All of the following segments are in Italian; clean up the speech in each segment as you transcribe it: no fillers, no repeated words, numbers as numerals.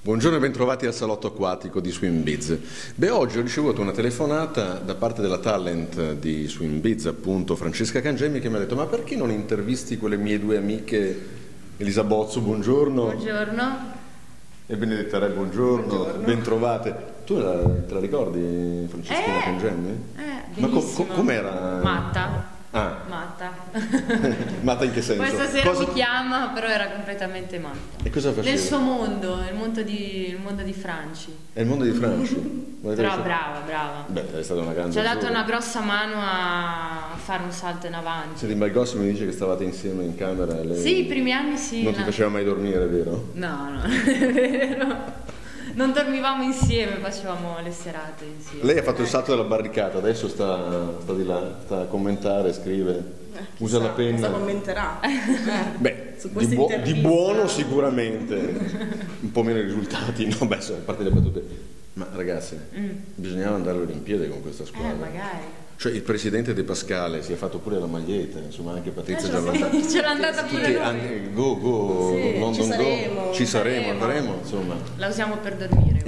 Buongiorno e bentrovati al salotto acquatico di Swimbiz. Beh, oggi ho ricevuto una telefonata da parte della talent di Swimbiz, appunto Francesca Cangemi, che mi ha detto: ma perché non intervisti quelle mie due amiche, Elisa Bozzo, buongiorno. Buongiorno. E Benedetta Re, buongiorno. Bentrovate. Tu te la ricordi, Francesca Cangemi? Benissimo. Ma com'era? Matta. Ah. Matta. Matta in che senso? Poi stasera mi chiama, però era completamente matta. E cosa faceva? Nel suo mondo, il mondo di Franci. È il mondo di Franci. Però brava. Beh, è stata una grande Ci ha dato giovane. una grossa mano a fare un salto in avanti. Senti, ma il gossip mi dice che stavate insieme in camera e lei... Sì, i primi anni sì. Non ti faceva mai dormire, vero? No, non è vero. Non dormivamo insieme, facevamo le serate insieme. Lei ha fatto il salto della barricata, adesso sta di là, sta a commentare, scrive, usa la penna. Cosa commenterà? Beh, Su di questa intervista. buono sicuramente, un po' meno i risultati, no? Beh, a parte le battute. Ma ragazzi, bisognava andare alle Olimpiadi con questa squadra. Magari. Cioè il presidente De Pascale si è fatto pure la maglietta, insomma anche Patrizia Gianluca. Ce l'ha andata pure noi. Anche go, Sì, London ci saremo. go, ci saremo, insomma. La usiamo per dormire.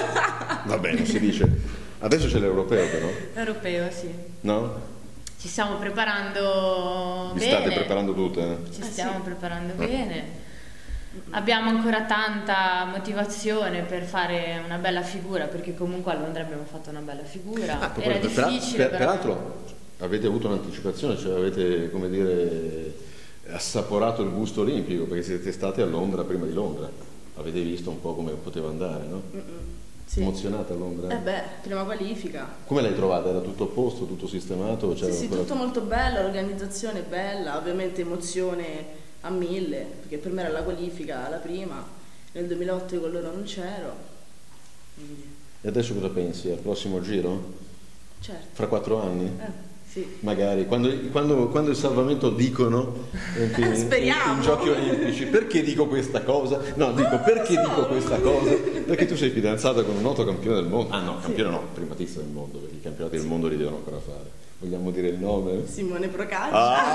Va bene, si dice. Adesso c'è l'europeo però, Europeo, sì. no? Ci stiamo preparando Vi bene. state preparando tutte? Ci stiamo preparando bene. Abbiamo ancora tanta motivazione per fare una bella figura, perché comunque a Londra abbiamo fatto una bella figura. Era difficile, però. Peraltro avete avuto un'anticipazione, cioè avete, come dire, assaporato il gusto olimpico, perché siete stati a Londra prima di Londra. Avete visto un po' come poteva andare, no? Sì. Emozionata a Londra? Prima qualifica. Come l'hai trovata? Era tutto a posto, tutto sistemato? Sì, tutto molto bello, l'organizzazione è bella, ovviamente emozione a 1000, perché per me era la qualifica la prima, nel 2008 con loro non c'ero. Quindi, E adesso cosa pensi? Al prossimo giro? certo. Fra 4 anni? Sì. Magari, quando il salvamento dicono Speriamo. in giochi olimpici, perché dico questa cosa? No, dico perché dico questa cosa? Perché tu sei fidanzata con un noto campione del mondo. Ah no, campione no, primatista del mondo, perché i campionati del mondo li devono ancora fare. Vogliamo dire il nome? Simone Procacci.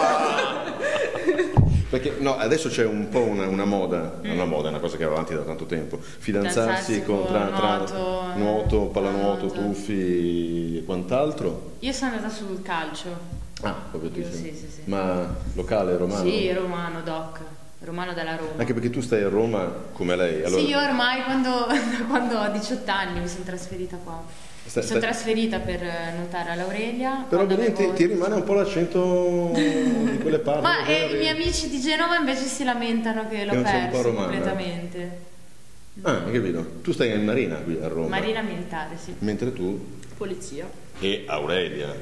Perché no, adesso c'è un po' una moda, una cosa che va avanti da tanto tempo, fidanzarsi con tra nuoto, pallanuoto, tuffi e quant'altro. Io sono andata sul calcio. Ah, proprio tu. Sì. Ma locale, romano? Sì, romano, doc. Romano della Roma. Anche perché tu stai a Roma come lei. Allora... Sì, io ormai quando ho 18 anni mi sono trasferita qua. Mi sono trasferita per nuotare all'Aurelia. Però ti rimane un po' l'accento di quelle parti. Ma i miei amici di Genova invece si lamentano che l'ho perso completamente. Ah, hai capito? Tu stai in Marina qui a Roma. Marina militare, sì. Mentre tu? Polizia. E Aurelia.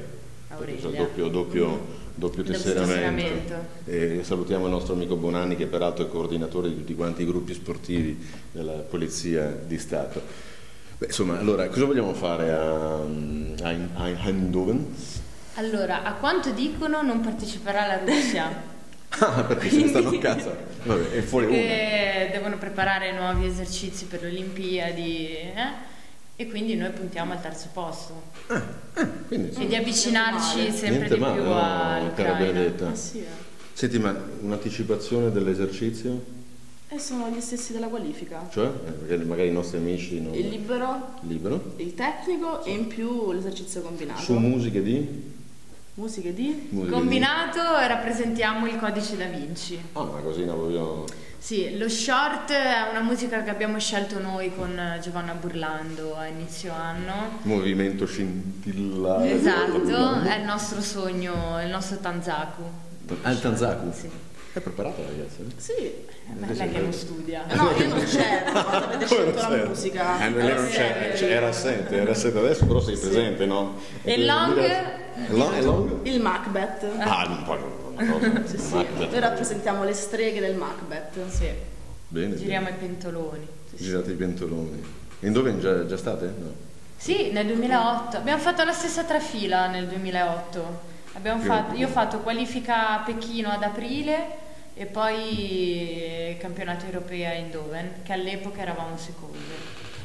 Doppio tesseramento. E salutiamo il nostro amico Bonanni, che peraltro è coordinatore di tutti quanti i gruppi sportivi della Polizia di Stato. Beh, insomma, allora, cosa vogliamo fare a Eindhoven? Allora, a quanto dicono non parteciperà la Russia. Ah, perché se ne stanno a casa. Vabbè, è fuori perché devono preparare nuovi esercizi per le Olimpiadi, e quindi noi puntiamo al terzo posto. Quindi, e di avvicinarci sempre di più all'Ucraina. Sì. Senti, ma un'anticipazione dell'esercizio? E sono gli stessi della qualifica. Cioè? Perché magari i nostri amici... Il libero, il tecnico e in più l'esercizio combinato. Su musiche di? Musiche di? Combinato rappresentiamo il Codice da Vinci. Ah, una cosina proprio... Sì, lo short è una musica che abbiamo scelto noi con Giovanna Burlando a inizio anno. Movimento scintillante. Esatto, è il nostro sogno, il nostro Tanzaku. Ah, il Tanzaku? Sì. È preparata ragazzi? Sì. Ma lei che non studia. No, io non c'ero quando avete scelto la musica. Lei non c'era, era assente adesso, però sei presente, no? E il long? Il Macbeth. Ah, un po' una cosa. Sì. Noi rappresentiamo le streghe del Macbeth. Sì. Bene. Giriamo i pentoloni. Girate i pentoloni. In dove già state? No. Sì, nel 2008. Abbiamo fatto la stessa trafila nel 2008. Io ho fatto qualifica a Pechino ad aprile e poi campionato europeo a Eindhoven, che all'epoca eravamo seconde.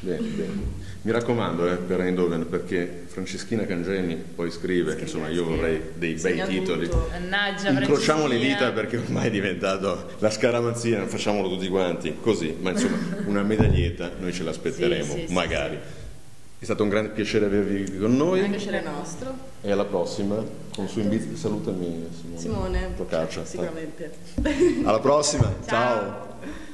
Bene, bene. Mi raccomando per Eindhoven, perché Franceschina Cangemi poi scrive, insomma io vorrei dei bei titoli. Mannaggia, incrociamo le dita perché ormai è diventato la scaramanzina, facciamolo tutti quanti, così, ma insomma una medaglietta noi ce l'aspetteremo, magari. È stato un grande piacere avervi con noi. Un piacere nostro. E alla prossima con Swim Beats. Salutami Simone. Sicuramente. Alla prossima, ciao.